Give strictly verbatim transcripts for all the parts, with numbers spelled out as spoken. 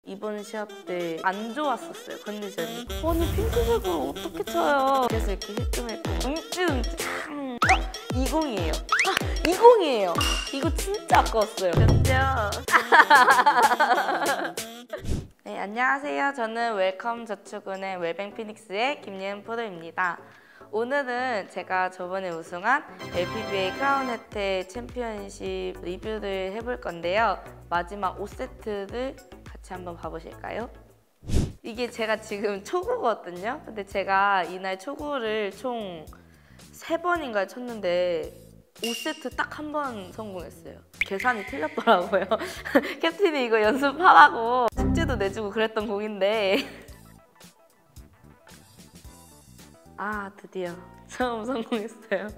이번 시합 때 안 좋았었어요, 컨디션이. 아니 핑크색으로 어떻게 쳐요? 그래서 이렇게 힐끔힐끔 움찔움찔. 아, 이십이에요. 아, 이십이에요. 이거 진짜 아까웠어요. 견뎌. 네, 안녕하세요. 저는 웰컴 저축은행 웰뱅 피닉스의 김예은 프로입니다. 오늘은 제가 저번에 우승한 엘피비에이 크라운 혜택 챔피언십 리뷰를 해볼 건데요. 마지막 오 세트를 같이 한번 봐보실까요? 이게 제가 지금 초구거든요. 근데 제가 이날 초구를 총 세 번인가 쳤는데 오 세트 딱 한 번 성공했어요. 계산이 틀렸더라고요. 캡틴이 이거 연습하라고 숙제도 내주고 그랬던 공인데 아, 드디어 처음 성공했어요.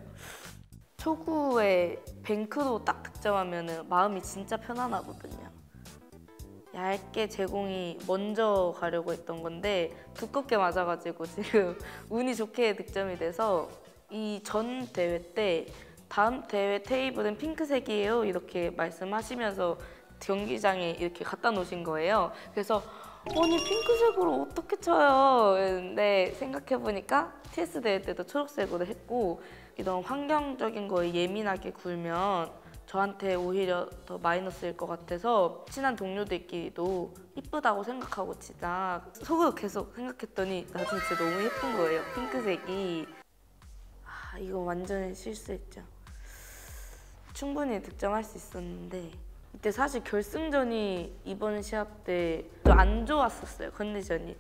초구에 뱅크로 딱 득점하면 마음이 진짜 편안하거든요. 얇게 제공이 먼저 가려고 했던 건데 두껍게 맞아가지고 지금 운이 좋게 득점이 돼서 이 전 대회 때 다음 대회 테이블은 핑크색이에요 이렇게 말씀하시면서 경기장에 이렇게 갖다 놓으신 거예요. 그래서 아니 핑크색으로 어떻게 쳐요? 근데 생각해보니까 티에스 대회 때도 초록색으로 했고 이런 환경적인 거에 예민하게 굴면 저한테 오히려 더 마이너스일 것 같아서 친한 동료들끼리도 이쁘다고 생각하고 치자 속으로 계속 생각했더니 나중에 진짜 너무 예쁜 거예요. 핑크색이. 아, 이거 완전 실수했죠. 충분히 득점할 수 있었는데 이때 사실 결승전이 이번 시합 때 안 좋았었어요, 컨디션이.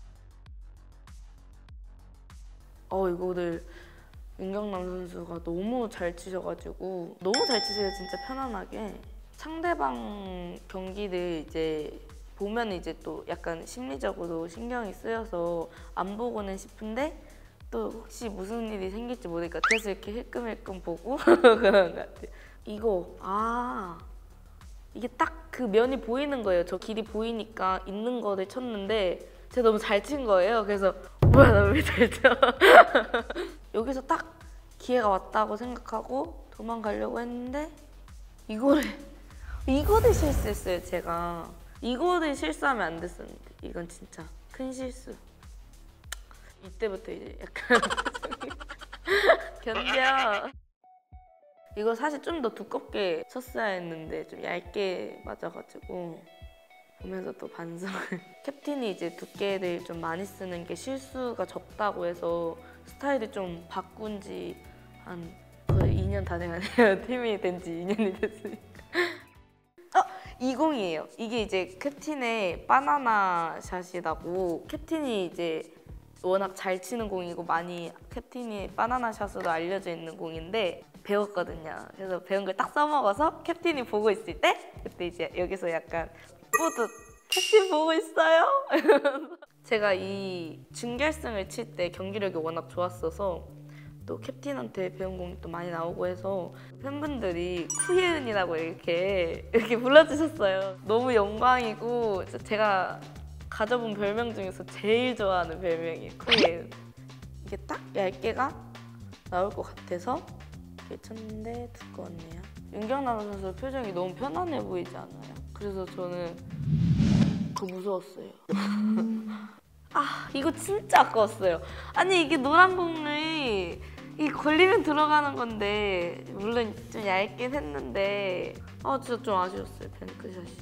어 이거를 윤경남 선수가 너무 잘 치셔가지고 너무 잘 치세요, 진짜 편안하게. 상대방 경기를 이제 보면 이제 또 약간 심리적으로 신경이 쓰여서 안 보고는 싶은데 또 혹시 무슨 일이 생길지 모르니까 그래서 이렇게 힐끔힐끔 보고 그런 것 같아요. 이거 아 이게 딱 그 면이 보이는 거예요. 저 길이 보이니까 있는 거를 쳤는데 제가 너무 잘 친 거예요. 그래서 뭐야 나 왜 잘 쳐? 여기서 딱 기회가 왔다고 생각하고 도망가려고 했는데 이거를 이거를 실수했어요. 제가 이거를 실수하면 안 됐었는데 이건 진짜 큰 실수. 이때부터 이제 약간 견뎌. 이거 사실 좀 더 두껍게 쳤어야 했는데 좀 얇게 맞아가지고 보면서 또 반성을. 캡틴이 이제 두께를 좀 많이 쓰는 게 실수가 적다고 해서 스타일을 좀 바꾼 지 한 거의 이 년 다 돼가네요. 팀이 된 지 이 년이 됐으니까. 어! 이십이에요. 이게 이제 캡틴의 바나나 샷이라고. 캡틴이 이제 워낙 잘 치는 공이고 많이 캡틴이 바나나 샷으로 알려져 있는 공인데 배웠거든요. 그래서 배운 걸 딱 써먹어서 캡틴이 보고 있을 때 그때 이제 여기서 약간 뿌듯 캡틴 보고 있어요? 제가 이 준결승을 칠 때 경기력이 워낙 좋았어서 또 캡틴한테 배운 공이 또 많이 나오고 해서 팬분들이 쿠예은이라고 이렇게 이렇게 불러주셨어요. 너무 영광이고 제가 가져본 별명 중에서 제일 좋아하는 별명이에요. 쿠예은. 이게 딱 얇게가 나올 것 같아서 이렇게 쳤는데 두꺼웠네요. 윤경남 선수 표정이 너무 편안해 보이지 않아요? 그래서 저는 더 무서웠어요. 아 이거 진짜 아까웠어요. 아니 이게 노란 공이 이 걸리면 들어가는 건데 물론 좀 얇긴 했는데 아 진짜 좀 아쉬웠어요. 뱅크샷이.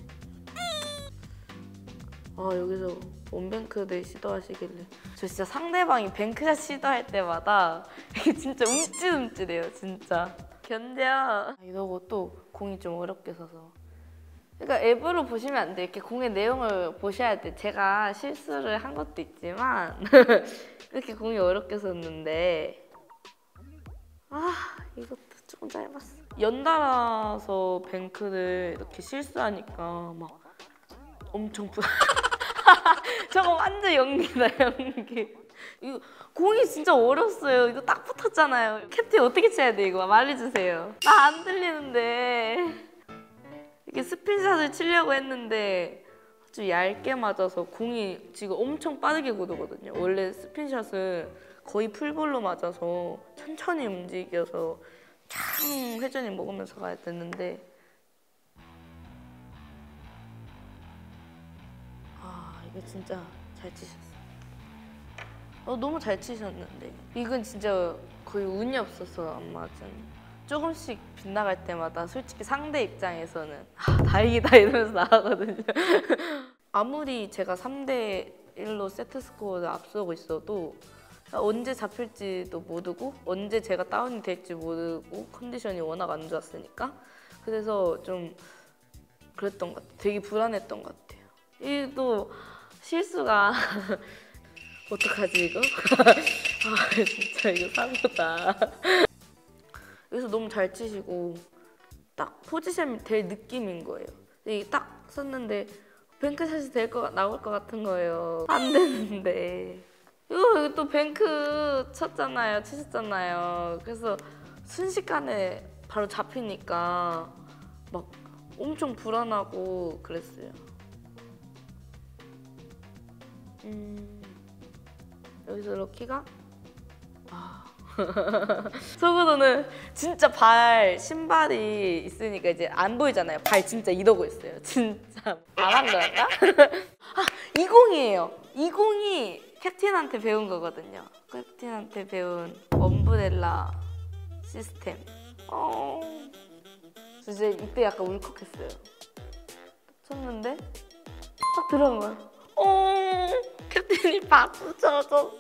아 여기서 원뱅크를 시도하시길래 저 진짜 상대방이 뱅크샷 시도할 때마다 이게 진짜 움찔움찔해요. 진짜 견뎌. 아, 이러고 또 공이 좀 어렵게 서서 그러니까 앱으로 보시면 안 돼요. 이렇게 공의 내용을 보셔야 돼. 제가 실수를 한 것도 있지만 이렇게 공이 어렵게 섰는데 아 이것도 조금 짧았어. 연달아서 뱅크를 이렇게 실수하니까 막 엄청 부... 저거 완전 연기다 연기. 이거 공이 진짜 어렸어요. 이거 딱 붙었잖아요. 캡틴 어떻게 쳐야 돼 이거 말해주세요. 나 안 들리는데. 이렇게 스핀샷을 치려고 했는데 아주 얇게 맞아서 공이 지금 엄청 빠르게 굳거든요. 원래 스핀샷은 거의 풀볼로 맞아서 천천히 움직여서 창 회전이 먹으면서 가야 되는데 아 이거 진짜 잘 치셨어. 어, 너무 잘 치셨는데. 이건 진짜 거의 운이 없어서 안 맞은. 조금씩 빗나갈 때마다 솔직히 상대 입장에서는 아, 다행이다 이러면서 나가거든요. 아무리 제가 삼 대 일로 세트 스코어를 앞서고 있어도 언제 잡힐지도 모르고 언제 제가 다운이 될지 모르고 컨디션이 워낙 안 좋았으니까 그래서 좀 그랬던 것 같아요. 되게 불안했던 것 같아요. 이 또 실수가 어떡하지 이거? 아 진짜 이거 사고다. 여기서 너무 잘 치시고 딱 포지션이 될 느낌인 거예요. 이게 딱 섰는데 뱅크샷이 될 거 나올 것 같은 거예요. 안 되는데 이거 여기 또 뱅크 쳤잖아요, 치셨잖아요. 그래서 순식간에 바로 잡히니까 막 엄청 불안하고 그랬어요. 음, 여기서 럭키가 아. 속으로는 진짜 발 신발이 있으니까 이제 안 보이잖아요. 발 진짜 이러고 있어요. 진짜 안 한 거였나? 아, 이공이에요. 이공이 캡틴한테 배운 거거든요. 캡틴한테 배운 엄브렐라 시스템. 어, 진짜 이때 약간 울컥했어요. 쳤는데 딱 들어간 거야. 어, 캡틴이 박수 쳐줬어.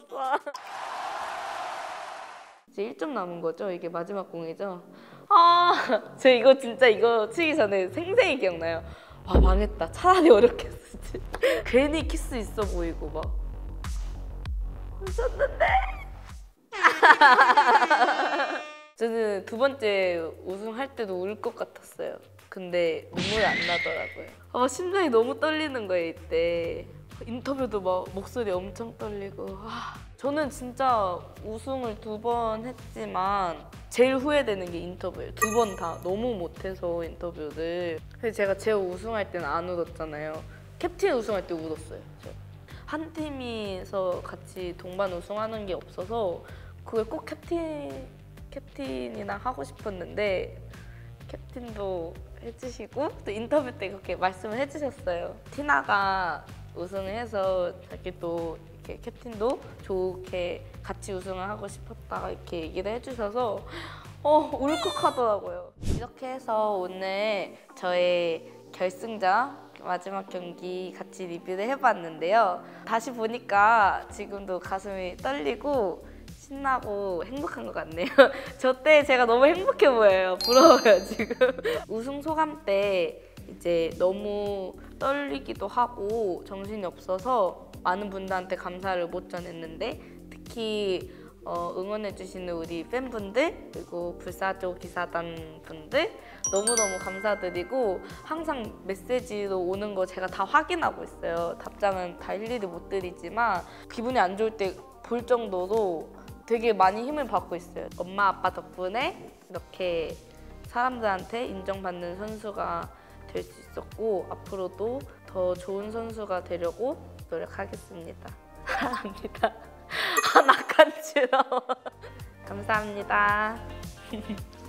이제 일 점 남은 거죠? 이게 마지막 공이죠? 아, 저 이거 진짜 이거 치기 전에 생생히 기억나요. 와, 망했다. 차라리 어렵게 쓰지. 괜히 키스 있어 보이고 막. 웃었는데? 저는 두 번째 우승할 때도 울 것 같았어요. 근데 눈물이 안 나더라고요. 아, 심장이 너무 떨리는 거예요, 이때. 인터뷰도 막 목소리 엄청 떨리고. 아, 저는 진짜 우승을 두 번 했지만 제일 후회되는 게 인터뷰예요. 두 번 다 너무 못해서 인터뷰를. 그래서 제가 제호 우승할 때는 안 울었잖아요. 캡틴 우승할 때 울었어요. 제가. 한 팀이서 같이 동반 우승하는 게 없어서 그걸 꼭 캡틴, 캡틴이랑 하고 싶었는데 캡틴도 해주시고 또 인터뷰 때 그렇게 말씀을 해주셨어요. 티나가 우승을 해서 자기도 이렇게 캡틴도 좋게 같이 우승을 하고 싶었다 이렇게 얘기를 해주셔서 어, 울컥하더라고요. 이렇게 해서 오늘 저의 결승전 마지막 경기 같이 리뷰를 해봤는데요. 다시 보니까 지금도 가슴이 떨리고 신나고 행복한 것 같네요. 저 때 제가 너무 행복해 보여요. 부러워요, 지금. 우승 소감 때 이제 너무 떨리기도 하고 정신이 없어서 많은 분들한테 감사를 못 전했는데 특히 어, 응원해주시는 우리 팬분들 그리고 불사조 기사단 분들 너무너무 감사드리고 항상 메시지로 오는 거 제가 다 확인하고 있어요. 답장은 다 일일이 못 드리지만 기분이 안 좋을 때 볼 정도로 되게 많이 힘을 받고 있어요. 엄마 아빠 덕분에 이렇게 사람들한테 인정받는 선수가 될 수 있었고 앞으로도 더 좋은 선수가 되려고 노력하겠습니다. 사랑합니다. 아, 나 간지러워. 감사합니다.